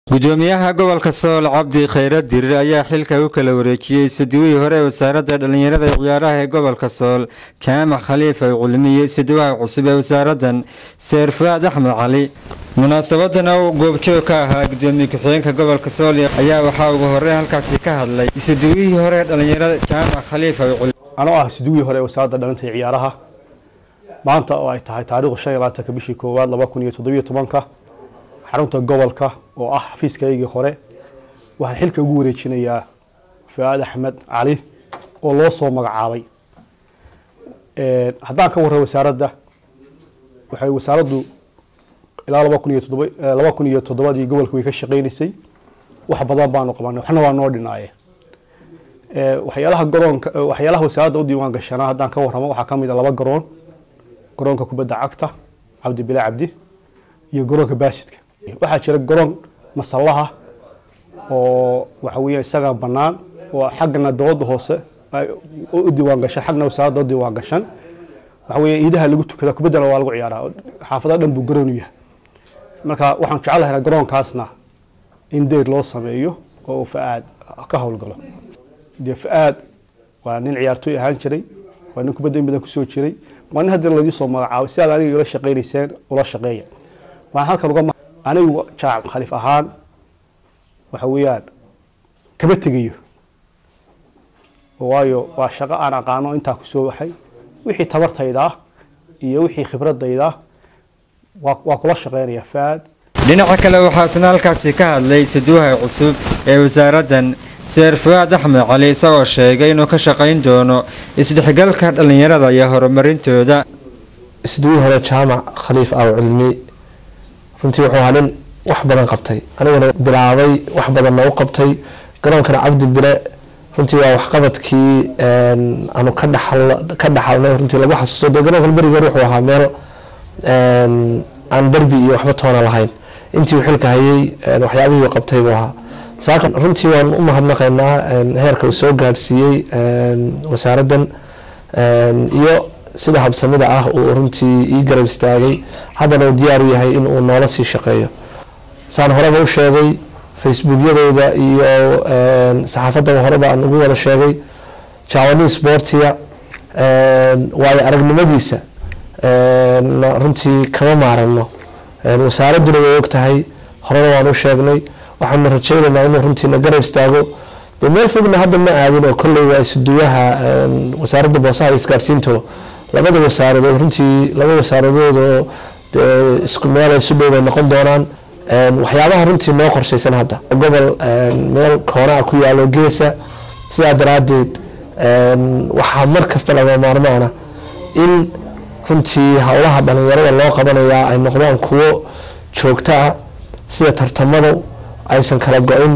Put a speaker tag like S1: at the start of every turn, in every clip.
S1: gudoomiyaha gobolka Sool Cabdi Khayraad Dirir ayaa xilka u kala wareejiyay suduwii hore wasaaradda dhalinyarada iyo ciyaaraha ee gobolka Sool Jaamac Khalifa Culmiye suduwaha cusub ee wasaaraddan Seer Fuad Axmed Cali munaasabadan oo goobjoog ka ahaa gudoomiye ku-xigeenka gobolka Sool ayaa waxa ugu horreyn halkaas ka hadlay suduwii hore dhalinyarada Jaamac Khalifa Culmiye
S2: anoo suduwii hore wasaaradda dhalinta iyo ciyaaraha maanta oo ay tahay taariikh 25 bishii koowaad 2017 xarunta gobolka oo ah xafiiskaygii hore waxaan xilka ugu wareejinayaa Fuad Axmed Cali oo loo soo magacaabay haddaan ka warray wasaaradda waxay wasaaraddu ilaa 2007 gobolka way ka shaqeynaysay wax badan baan qabanay waxna waa noo dhinaayay waxyaalaha wasaaradda u diiwaan gashanaa haddaan ka warramo waxaa ka mid ah laba garoonka kubadda cagta Cabdi Bilaa Cabdi iyo garoonka baasidka waxaa jira garoon masallaha oo waxa weeye isaga banaan oo xaqna dawladda hoose u diiwaan gashan xaqna wasaaradda u diiwaan gashan waxa weeye iidaha lagu tukada kubadda waa lagu ciyaaraa xaafadaha dhan buu garoon u yahay marka waxaan jecelahay garoonkaasna in deer loo sameeyo oo Fuad ka howlgalo Fuad waa nin ciyaartoy ahaan jiray waa nin kubadda in badan ku soo jiray waa nin hadda la soo magacaabay si aad aniga ula shaqeynayseen ula shaqeeya waxaan halkan uga anigu Jaamac Khalifa ahaan waxa weeyaan kaba tegayo waayo waa shaqo aan aqaano inta ku soo waxay wixii tabartayda iyo wixii khibradayda waa kula shaqeynaya Fuad
S1: dhinaca kale waxaa halkaas ka hadlay suduwaha cusub ee wasaaraddan Seer Fuad Axmed Cali isagoo sheegay inuu ka shaqeyn doono isdhexgalka dhalinyarada iyo horumarintooda
S3: isduwii hore Jaamac Khalifa Culmiye runtii wuxuu ahaa nin wax badan qabtay anigana bilaabay wax badan oo qabtay garoonkana Cabdi Bile runtii waa wax qabadkii aanu ka dhaxalnay runtii lagu xasuusto garoonka bariga wuxuu ahaa meel aan darbi iyo waxba toona lahayn intii uu xilka hayay waxyaabihii uu qabtay buu ahaa saakan runtii waan u mahadnaqaynaa heerka uu soo gaarsiiyay wasaaraddan iyo sida habsamida ah uu runtii ii garab istaagay haddana uu diyaar u yahay in uu noola sii shaqeeyo saan horeba u sheegay facebookyadayda iyo saxaafadda horeba aan ugu wada sheegay Jaawani Sportia waayo aragnimadiisa runtii kama maarano wasaaradduna way ogtahay horena waan u sheegnay waxaan rajaynaynaa inuu runtii na garab istaago meel fogna hadda ma aadin oo kolley waa suduwaha wasaaradda boosaha iyo isgaarsiinta labada wasaaradood runtii laba wasaaradood oo isku meel ay soo noqon doonaan waxyaabaha runtii noo qorshaysan hadda gobol meel koona ku yaalo geesa sida daraadeed waxa mar kasta laga maarmaana in runtii hawlaha dhalinyarada loo qabanayaa ay noqdaan kuwo joogto ah sida tartamada aysan kala go'in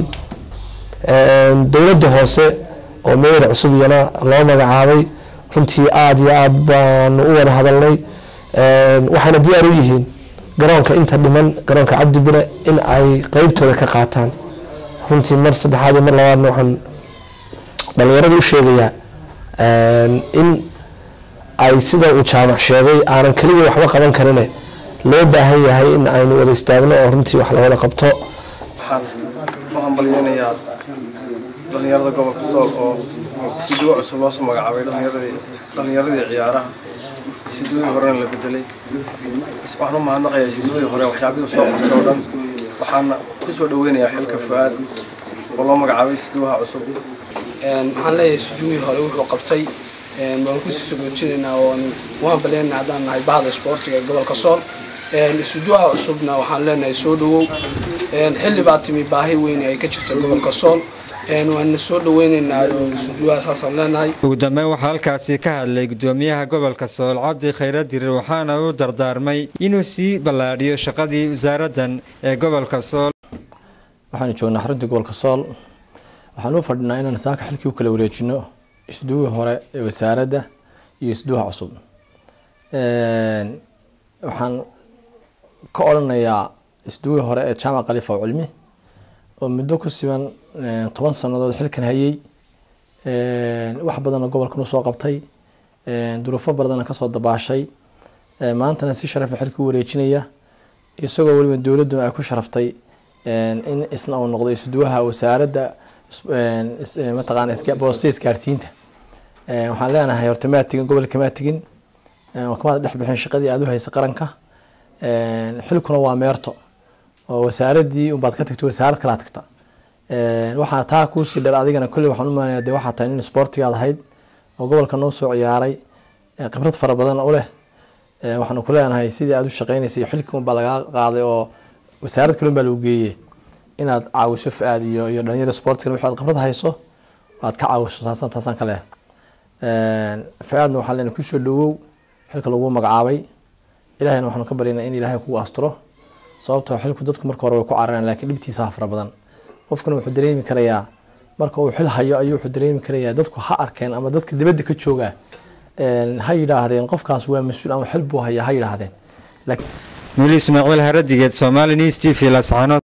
S3: dawladda hoose oo meel cusub yana loo magacaabay runtii aad iyo aad baan u wada hadalnay waxaana diyaar u yihiin garoonka inta dhiman garoonka Cabdi Bile in ay qaybtooda ka qaataan runtii mar saddexaad iyo mar labaadna waxaan dhalinyarada u sheegayaa in ay sida uu Jaamac sheegay aanan kaliya waxba qaban karin loo baahan yahay in aynu wada istaagno oo runtii wax la wada qabto
S4: waxaan baliyanayaa dhalinyarada gobolka Sool oo suduwa cusub loo soo magacaabay dhalinyarada ciyaaraha suduwii hore la bedelay waxaan u mahadnaqayaa suduwii hore waxyaabihii soo qabtay oo dhan waxaan ku soo dhaweynayaa xilka Fuad oo loo magacaabay suduwaha cusub
S5: waxaan leeyahay suduwii hore wuxuu qabtay waan ku soo goojinaynaa oo waan baleenaa hadaan nahay bahda sportiga gobolka Sool suduwaha cusubna waxaan leenahay soo dhawow xilli baa timi baahi weyn ay ka jirto gobolka Sool waan soo dhaweynaynaa suduwaha saasan leenahay
S1: ugu dambeyn waxaa halkaas ka hadlay gudoomiyaha gobolka Sool Cabdi Khayraad Dirir waxaana uu dardaarmay inuu sii balaadhiyo shaqadii wasaaraddan ee gobolka Sool
S6: waxaan joognaa xarunta gobolka Sool waxaan u fadhinaa inaan saaka xilkii u kala wareejino isduwii hore ee wasaaradda iyo isduwaha cusub waxaan ka oranayaa isduwii hore ee Jaamac Khalifa Culmiye oo muddo ku siman 10 sanadood xilkan hayay wax badan oo gobolka u soo qabtay duruufo badan ka soo dabaashay maantana si sharaf xilkii u wareejinaya isagoo waliba dawladdu ay ku sharaftay in isna uu noqdo isuduwaha wasaaradda mataqaana boosta isgaarsiinta waxaan leenahay horta ma tigin gobolka ma tigin oo kama dhex bixin shaqadii aad u haysa qaranka xilkuna waa meerto oo wasaaradii u baad ka tagto wasaarad kala tagta waxa taa ku sii dhar adigana kulli waxaan u maanayaa de waxa tahay in sportiga aad ahayd oo gobolka noo soo ciyaaray khibrad fara badan u leh waxaan ku leenahay sidii aad u shaqeynaysa xilkii baa laga qaaday oo wasaarad kale baa loo geeyay inaad caawiso faad iyo dhalinyarada sportiga waxaad khibrad hayso aad ka caawiso taasan kale faadna waxaan leenahay ku soo dhawow xilka lagu magacaabay ilaahayna waxaan ka baryaynaa in ilaahay kugu asturo sababtoo xilku dadku marka hore way ku cararaan laakiin dhibtiisa fara badan qofkana wuxuu dareemi karayaa marka uu xil hayo ayuu wuxuu dareemi karayaa dadku ha arkeen ama dadka dibadda ka jooga ha yiraahdeen qofkaas waa mas'uul ama xil buu hayaa ha yiraahdeen
S1: laakiin Ismaaciil Haradigeed Somali News TV la saxano